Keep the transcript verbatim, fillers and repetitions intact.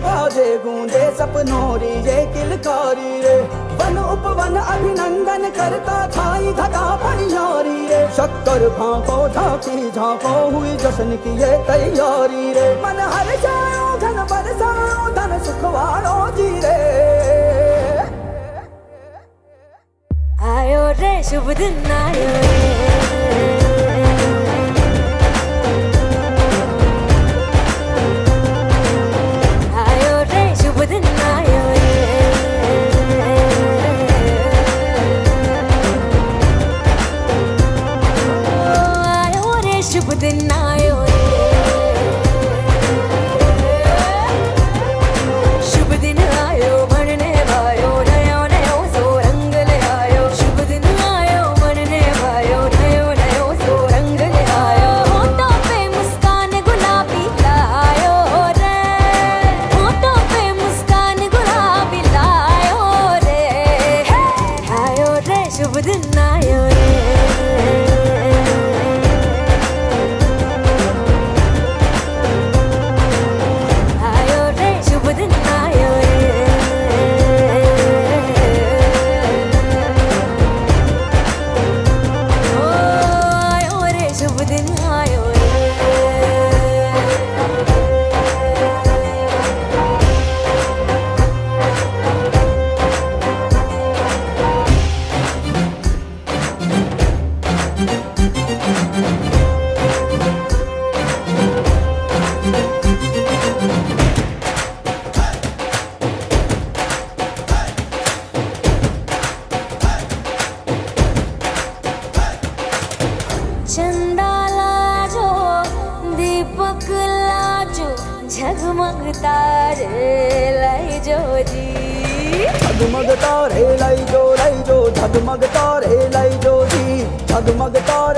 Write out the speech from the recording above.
बाजे गूंजे सपनों री ये किलकारी रे। वन उपवन अभिनंदन करता छाई धगा पनियारी रे। शक्कर भांको झांकी झांको हुई जश्न की ये तैयारी रे। मन हर जाओ धन बरसाओ धन सुखवाड़ो जी रे। आयो रे शुभ दिन आयो रे। आयो रे शुभ दिन आयो रे। आयो रे शुभ दिन आयो रे। शुभ दिन आयो बनने वायो नयो नयो सो रंग ले आयो। शुभ दिन आयो बनने वायो नयो नयो सो रंग ले आयो। होठों पे मुस्कान गुलाबी लायो रे। होठों पे मुस्कान गुलाबी लायो रे। आयो रे शुभ दिन आयो रे। चंदा लाजो दीपक लाजो झगमग तारे लाई जो जी। झगमग तारे लाई जो लाई जो झगमग तारे लाई जो जी। झगमग तारे